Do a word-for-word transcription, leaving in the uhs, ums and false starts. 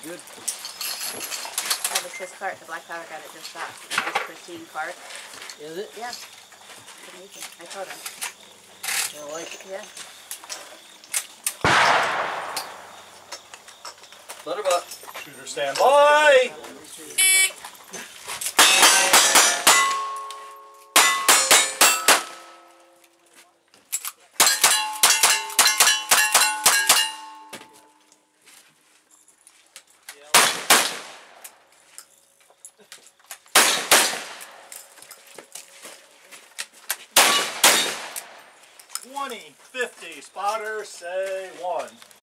good. That was his cart. The black powder guy that just shot. Nice pristine cart. Is it? Yeah. It's amazing. I told him. I like it. Yeah. Butterbutt. Shooter stand by. Twenty, fifty, spotter, say one.